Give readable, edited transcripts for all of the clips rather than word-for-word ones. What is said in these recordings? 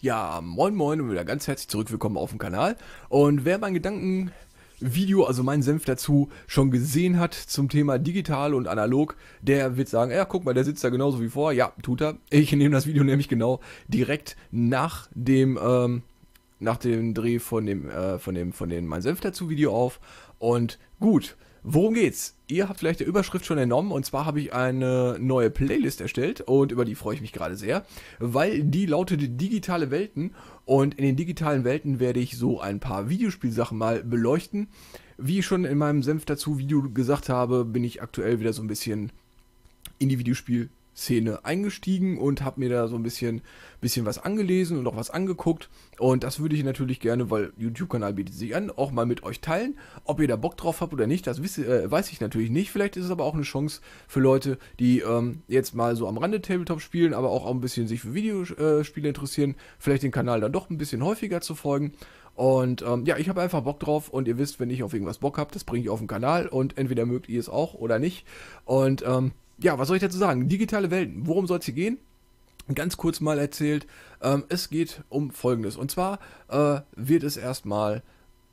Ja, moin moin und wieder ganz herzlich zurückwillkommen auf dem Kanal. Und wer mein Gedankenvideo, also meinen Senf dazu, schon gesehen hat zum Thema digital und analog, der wird sagen, ja, guck mal, der sitzt da genauso wie vor. Ja, tut er. Ich nehme das Video nämlich genau direkt nach dem Dreh von dem mein Senf dazu Video auf. Und gut, worum geht's? Ihr habt vielleicht der Überschrift schon entnommen, und zwar habe ich eine neue Playlist erstellt und über die freue ich mich gerade sehr, weil die lautet Digitale Welten, und in den digitalen Welten werde ich so ein paar Videospielsachen mal beleuchten. Wie ich schon in meinem Senf dazu Video gesagt habe, bin ich aktuell wieder so ein bisschen in die Videospielszene eingestiegen und habe mir da so ein bisschen was angelesen und auch was angeguckt. Und das würde ich natürlich gerne, weil YouTube-Kanal bietet sich an, auch mal mit euch teilen. Ob ihr da Bock drauf habt oder nicht, das weiß ich natürlich nicht. Vielleicht ist es aber auch eine Chance für Leute, die jetzt mal so am Rande Tabletop spielen, aber auch ein bisschen sich für Videospiele interessieren, vielleicht den Kanal dann doch ein bisschen häufiger zu folgen. Und ja, ich habe einfach Bock drauf, und ihr wisst, wenn ich auf irgendwas Bock habe, das bringe ich auf den Kanal, und entweder mögt ihr es auch oder nicht. Und ja, was soll ich dazu sagen? Digitale Welten, worum soll es hier gehen? Ganz kurz mal erzählt, es geht um Folgendes. Und zwar wird es erstmal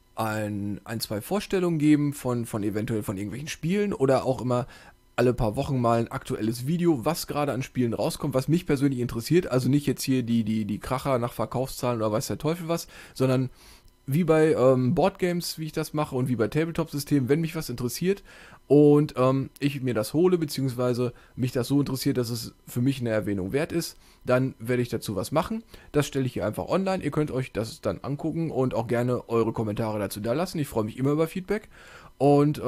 zwei Vorstellungen geben von eventuell von irgendwelchen Spielen, oder auch immer alle paar Wochen mal ein aktuelles Video, was gerade an Spielen rauskommt, was mich persönlich interessiert. Also nicht jetzt hier die Kracher nach Verkaufszahlen oder weiß der Teufel was, sondern wie bei Boardgames, wie ich das mache, und wie bei Tabletop-Systemen, wenn mich was interessiert und ich mir das hole, beziehungsweise mich das so interessiert, dass es für mich eine Erwähnung wert ist, dann werde ich dazu was machen. Das stelle ich hier einfach online. Ihr könnt euch das dann angucken und auch gerne eure Kommentare dazu da lassen. Ich freue mich immer über Feedback. Und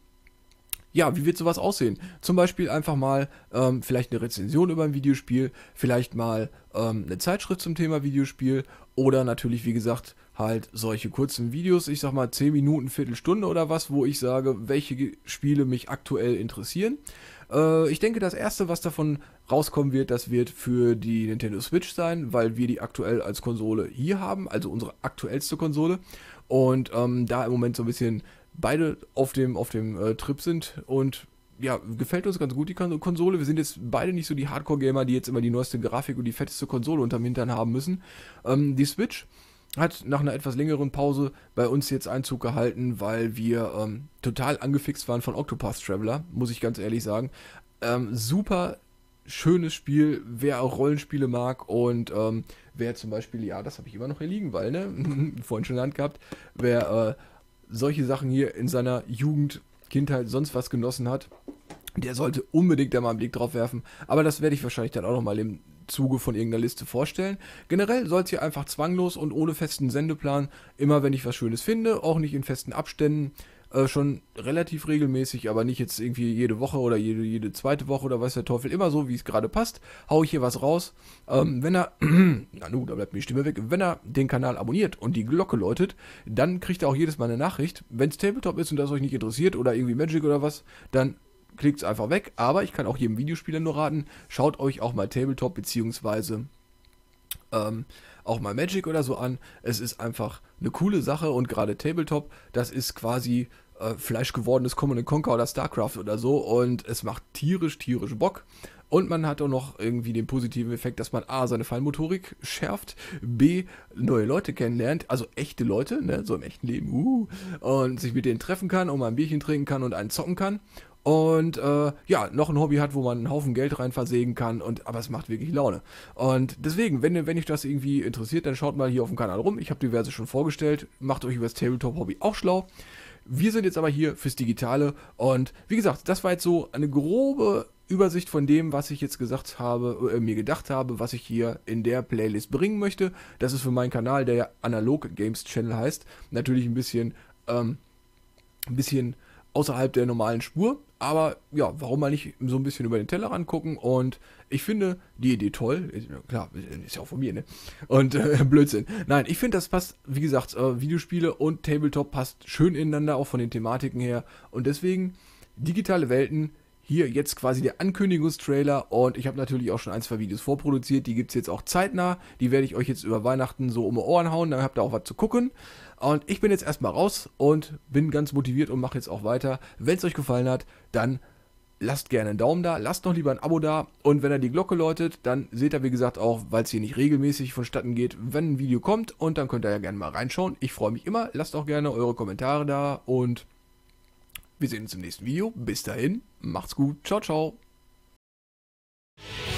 ja, wie wird sowas aussehen? Zum Beispiel einfach mal vielleicht eine Rezension über ein Videospiel, vielleicht mal eine Zeitschrift zum Thema Videospiel, oder natürlich, wie gesagt, halt solche kurzen Videos, ich sag mal 10 Minuten, Viertelstunde oder was, wo ich sage, welche Spiele mich aktuell interessieren. Ich denke, das erste, was davon rauskommen wird, das wird für die Nintendo Switch sein, weil wir die aktuell als Konsole hier haben, also unsere aktuellste Konsole. Und da im Moment so ein bisschen beide auf dem Trip sind, und ja, gefällt uns ganz gut die Konsole. Wir sind jetzt beide nicht so die Hardcore-Gamer, die jetzt immer die neueste Grafik und die fetteste Konsole unterm Hintern haben müssen. Die Switch hat nach einer etwas längeren Pause bei uns jetzt Einzug gehalten, weil wir total angefixt waren von Octopath Traveler, muss ich ganz ehrlich sagen. Super schönes Spiel, wer auch Rollenspiele mag, und wer zum Beispiel, ja, das habe ich immer noch hier liegen, weil, ne, vorhin schon in der Hand gehabt, wer solche Sachen hier in seiner Jugend, Kindheit, sonst was genossen hat, der sollte unbedingt da mal einen Blick drauf werfen. Aber das werde ich wahrscheinlich dann auch nochmal im Zuge von irgendeiner Liste vorstellen. Generell soll es hier einfach zwanglos und ohne festen Sendeplan, immer wenn ich was Schönes finde, auch nicht in festen Abständen, schon relativ regelmäßig, aber nicht jetzt irgendwie jede Woche oder jede zweite Woche oder weiß der Teufel, immer so, wie es gerade passt, haue ich hier was raus. Wenn er, na nu, da bleibt mir die Stimme weg, wenn er den Kanal abonniert und die Glocke läutet, dann kriegt er auch jedes Mal eine Nachricht. Wenn es Tabletop ist und das euch nicht interessiert oder irgendwie Magic oder was, dann klickt es einfach weg. Aber ich kann auch jedem Videospieler nur raten, schaut euch auch mal Tabletop beziehungsweise auch mal Magic oder so an. Es ist einfach eine coole Sache, und gerade Tabletop, das ist quasi fleischgewordenes Command & Conquer oder StarCraft oder so, und es macht tierisch Bock. Und man hat auch noch irgendwie den positiven Effekt, dass man A, seine Fallmotorik schärft, B, neue Leute kennenlernt, also echte Leute, ne, so im echten Leben, und sich mit denen treffen kann und mal ein Bierchen trinken kann und einen zocken kann. Und ja, noch ein Hobby hat, wo man einen Haufen Geld rein versägen kann, aber es macht wirklich Laune. Und deswegen, wenn euch das irgendwie interessiert, dann schaut mal hier auf dem Kanal rum. Ich habe diverse schon vorgestellt. Macht euch über das Tabletop-Hobby auch schlau. Wir sind jetzt aber hier fürs Digitale, und wie gesagt, das war jetzt so eine grobe Übersicht von dem, was ich jetzt gesagt habe, mir gedacht habe, was ich hier in der Playlist bringen möchte. Das ist für meinen Kanal, der ja Analog Games Channel heißt, natürlich ein bisschen außerhalb der normalen Spur, aber ja, warum mal nicht so ein bisschen über den Teller angucken, und ich finde die Idee toll, klar, ist ja auch von mir, ne, und Blödsinn. Nein, ich finde, das passt, wie gesagt, Videospiele und Tabletop passt schön ineinander, auch von den Thematiken her, und deswegen digitale Welten, hier jetzt quasi der Ankündigungstrailer, und ich habe natürlich auch schon ein, zwei Videos vorproduziert, die gibt es jetzt auch zeitnah, die werde ich euch jetzt über Weihnachten so um die Ohren hauen, dann habt ihr auch was zu gucken. Und ich bin jetzt erstmal raus und bin ganz motiviert und mache jetzt auch weiter. Wenn es euch gefallen hat, dann lasst gerne einen Daumen da, lasst noch lieber ein Abo da und wenn ihr die Glocke läutet, dann seht ihr wie gesagt auch, weil es hier nicht regelmäßig vonstatten geht, wenn ein Video kommt und dann könnt ihr ja gerne mal reinschauen. Ich freue mich immer, lasst auch gerne eure Kommentare da und wir sehen uns im nächsten Video. Bis dahin, macht's gut, ciao, ciao.